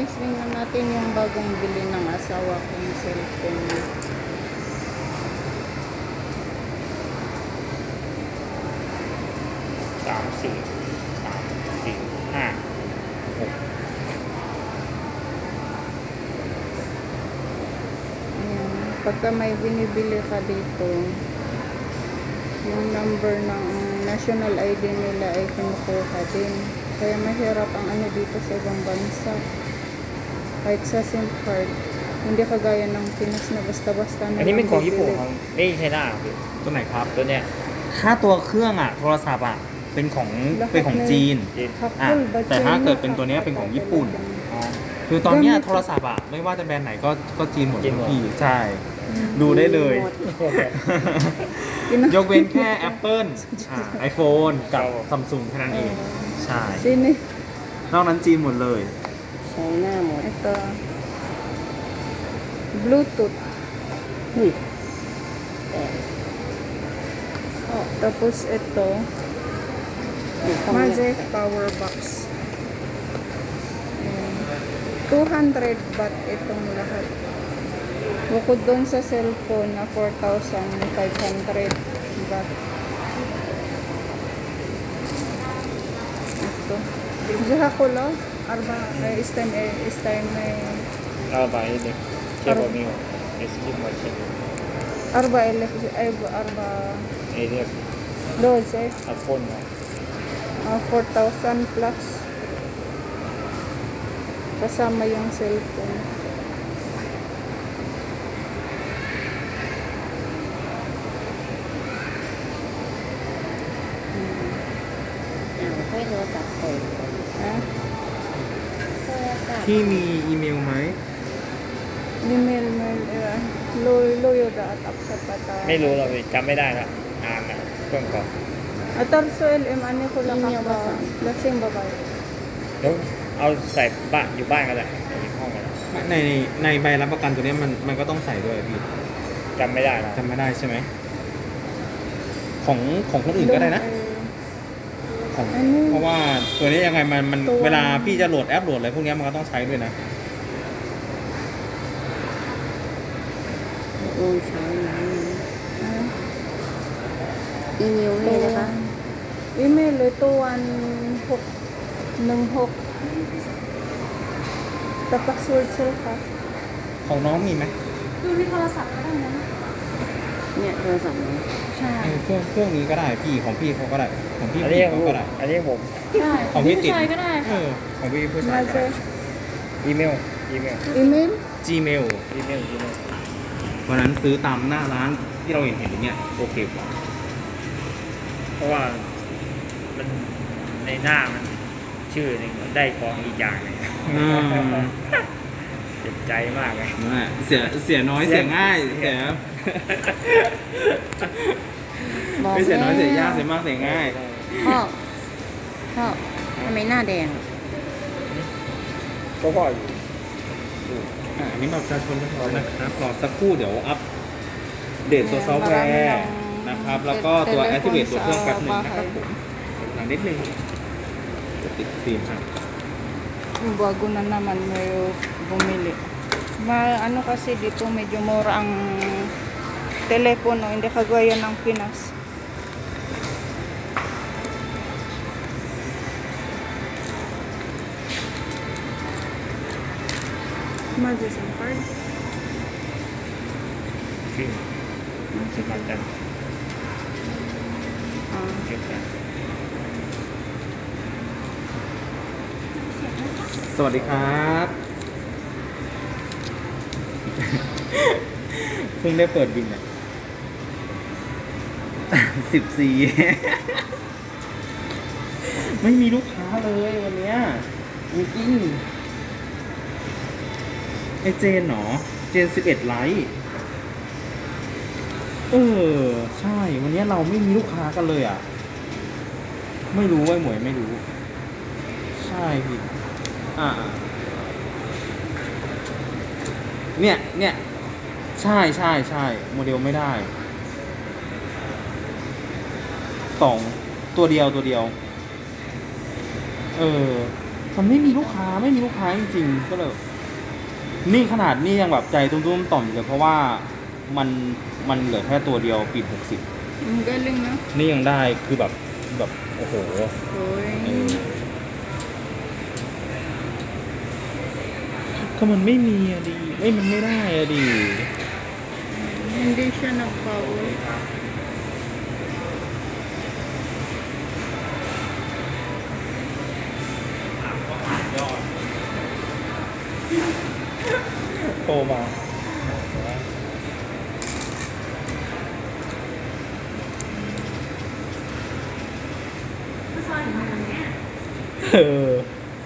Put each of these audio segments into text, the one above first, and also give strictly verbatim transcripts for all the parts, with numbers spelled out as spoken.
Next, tingnan natin yung bagong bili ng asawa kong cellphone. Sám xỉ Sám xỉ Ha Ayan. Pagka may binibili ka dito, yung number ng national I D nila ay kinukuha din. Kaya mahirap ang ano dito sa ibang bansa. Kahit sa SIM card, hindi kagaya ng Pinas na basta-basta na อันนี้เป็นของญี่ปุ่น bibili. ของไม่ใช่หน้าพี่ตัวไหนครับตัวเนี้ยถ้าตัวเครื่องอ่ะโทรศัพท์อ่ะเป็นของเป็นของจีนจีนอ่ะแต่ถ้าเกิดเป็นตัวเนี้ยเป็นของญี่ปุ่นอ๋อคือตอนเนี้ยโทรศัพท์อ่ะไม่ว่าจะแบรนด์ไหนก็ก็จีนหมดจีนหมดพี่ใช่ ดูได้เลย ยกเว้นแค่ Apple อ่า iPhone กับ Samsung แค่นั้นเอง ใช่ Sini. นอกนั้นจีนหมดเลย China mo. Ito. Bluetooth. Uy. Oh, tapos ito. Magic power box. Ayan. two hundred baht itong lahat. Bukod doon sa cellphone na four thousand five hundred baht. Ito. Jaha ko lo. Arba. Eh, is time eh. Is time eh. Arba ini. Kaya mo Escape mo siya. Arba elef. Ay, arba. Ini Doze. iPhone mo. Uh, four thousand plus. Kasama yung cellphone. Ha? ที่มีอีเมลไหม Email, mail, eh, loy, loyo da at apsa pata. ไม่รู้เราจำไม่ได้ละนานนะช่วงก่อน Atar so el em ani ko lang ka. Lasing babay. เดี๋ยวเอาใส่บ้านอยู่บ้านกันแหละอยู่ห้องกันในในใบรับประกันตัวเนี้ยมันมันก็ต้องใส่ด้วยพี่จำไม่ได้แล้วจำไม่ได้ใช่ไหมของของคนอื่นก็ได้นะ ของเพราะว่าตัวนี้ยังไงมันมันเวลาพี่จะโหลดแอปโหลดอะไรพวกนี้มันก็ต้องใช้ด้วยนะโอ้ใช่อีเมลนี่นะคะ Email ito one hook nung hook. The password sila ka. ของน้องมีไหมดูในโทรศัพท์ก็ได้นะเนี่ยโทรศัพท์นี้ใช่เออเครื่องเครื่องนี้ก็ได้พี่ของพี่เขาก็ได้ของพี่อันพี่นี้เขาผมก็ได้อันนี้ผมใช่ของพี่ติดผู้ชายก็ได้เอค่ะอของพี่ผู้ชายมาก็เจได้อีเมลอีเมล Email Gmail อีเมลอีเมลเพราะฉะนั้นซื้อตามหน้าร้านที่เราเห็นเห็นอย่างเงี้ยโอเคกว่าเพราะว่ามันในหน้ามันชื่อหนึ่งได้ของอีกอย่างหนึงอืมเจ็บใจมากเลยเสียเสียน้อยเสียง่ายเสียไม่เสียน้อยเสียยากเสียมากเสียง่ายพ่อพ่อทำไมหน้าแดงก็พออยู่อ่าอันนี้แบบประชาชนเรียบร้อยนะครับรอสักครู่เดี๋ยวอัปเดตตัวซอฟต์แวร์นะครับแล้วก็ตัว Activate ตัวเครื่องแป๊บหนึงนะครับผมหลังนิดนึงติดฟิล์มครับ bago na naman may bumili. Ma, ano kasi dito medyo mura ang telepono, hindi kagaya ng Pinas. Magic SIM card. ฟิล์มสมัครกัน Ah. เก็บกันสวัสดีครับเพิ่งได้เปิดบินอ่ะสิบสี่ไม่มีลูกค้าเลยวันเนี้ยจริงๆไอเจนเหรอเจนสิบเอ็ดไลท์เออใช่วันนี้เราไม่มีลูกค้ากันเลยอ่ะไม่รู้ว่าหมวยไม่รู้ใช่พี่อ่าเนี่ยเนี่ยใช่ใช่ใช่โมเดลไม่ได้สองตัวเดียวตัวเดียวเออมันไม่มีลูกค้าไม่มีลูกค้าจริงๆก็เลยนี่ขนาดนี่ยังแบบใจตุ้มๆต่อมอยู่เลยเพราะว่ามันมันเหลือแค่ตัวเดียวปิดหกสิบ Ang galing na. นี่ยังได้คือแบบแบบโอ้โห Uy. เออก็มันไม่มีอะดีไม่มันไม่ได้อะดี Hindi siya nag-power. Tô mà ừ.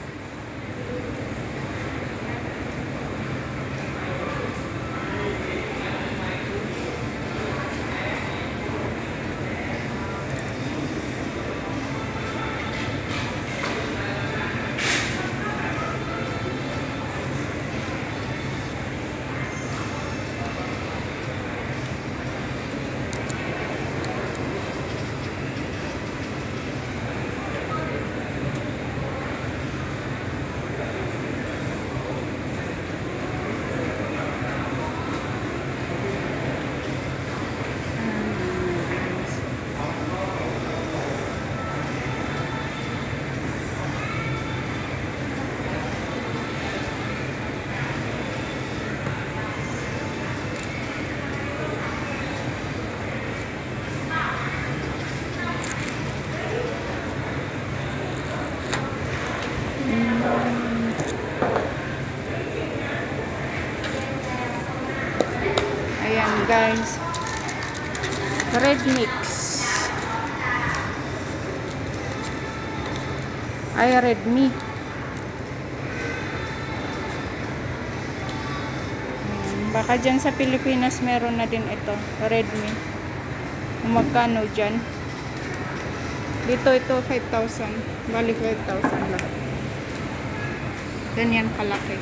Ayan guys. Red mix. Ay, red me. Ayan. Baka dyan sa Pilipinas meron na din ito. Red me. Kung magkano dyan. Dito ito five thousand. Bali five thousand lahat. Ganyan kalaki.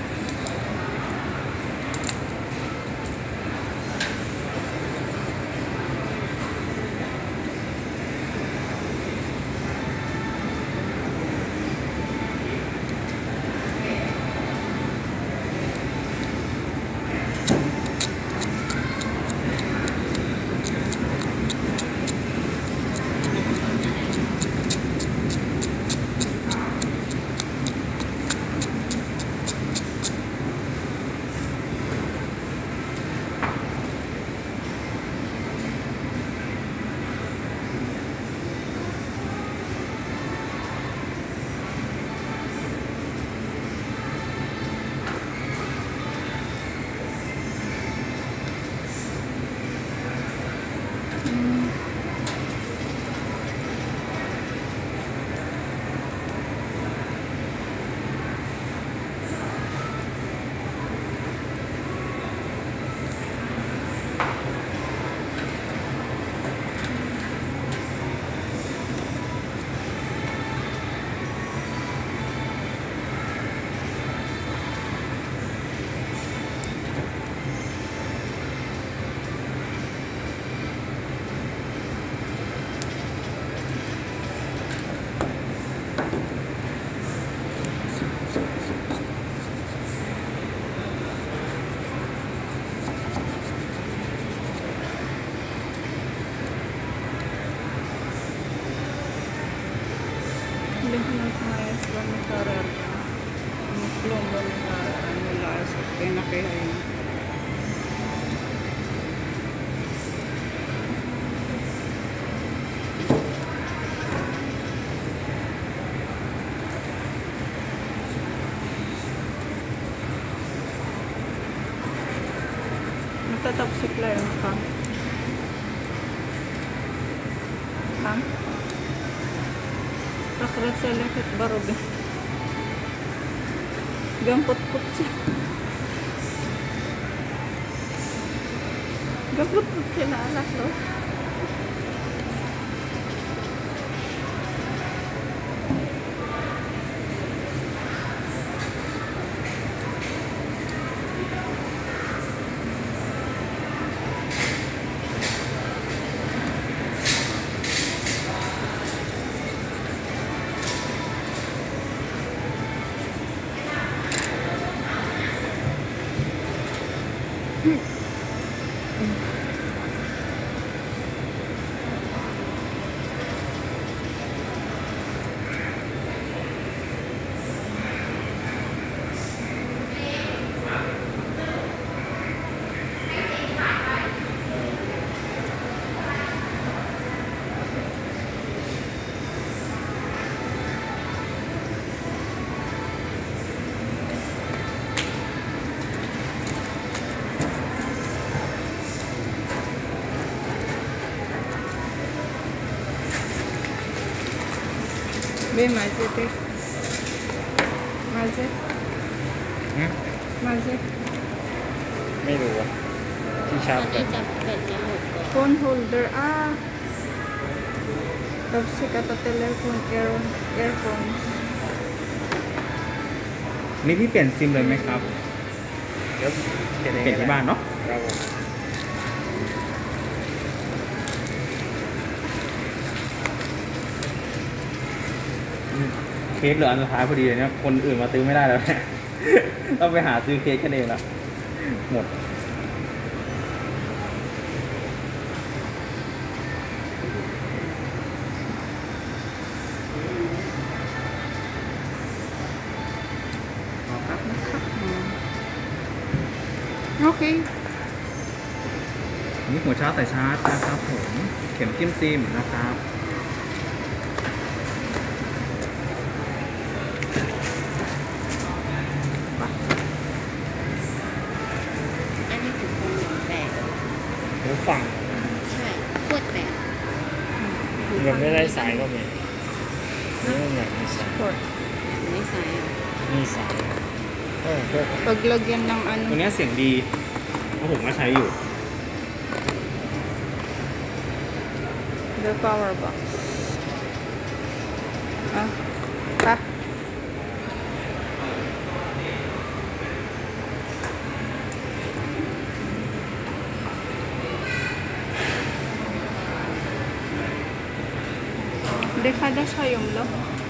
Hindi ko nang kumayas ba ng karar ka. Ang plombo ng karar. Ang lasot. Kaya nakihayin. Nagtatapsik lang yung kam. Kam? Takrat sa lekit barobe. Gampot-pot siya. Gampot-pot siya na alas, no? Be, maze, be. Maze. หืม Maze. ไม่รู้อะที่ชาตอร์นจนี้แบตจับเป็ดยังหมดก่อน Phone holder. Ah. Tapos si kata telephone, ear, earphones. นี่พี่เปลี่ยนซิมเลยไหมครับเดี๋ยวเปลี่ยนเปลี่ยนที่บ้านเนาะครับผมเคสเหลืออันสุดท้ายพอดีเลยเนี่ยคนอื่นมาซื้อไม่ได้แล้วเนี่ย ต้องไปหาซื้อเคสกันเองแล้วหมดครับนะครับ Okay. อันนี้หัวชาร์จสายชาร์จนะครับผมเข็มจิ้มซิมนะครับอันนี้คือคนหลงแตกหูฟังใช่ขวดแตกยังไม่ได้สายก็มีนี่มันอยากมีสาย Port. ไม่ใส่อ่ะมีสายเออเพื่อ Paglagyan ng ตัว ano. เนี้ยเสียงดีเพราะผมก็ใช้อยู่ The power box. Ah. Pa. Dekada siya yung lo.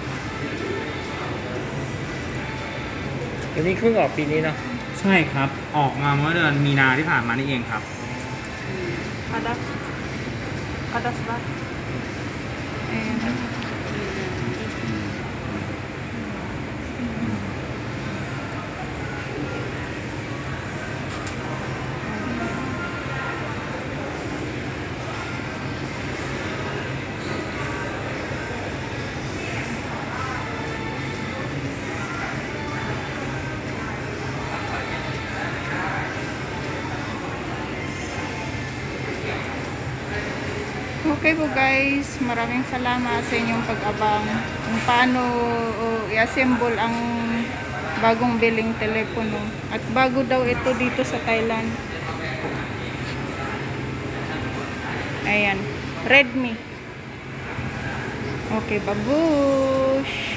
อันนี้เพิ่งออกปีนี้เนาะใช่ครับออกมาเมื่อเดือนมีนาที่ผ่านมานี่เองครับ Kadas. Kadas ba? Ayan. Okay po guys, maraming salamat sa inyong pag-abang kung paano uh, i-assemble ang bagong biling telepono. At bago daw ito dito sa Thailand. Ayan, Redmi. Okay, babush!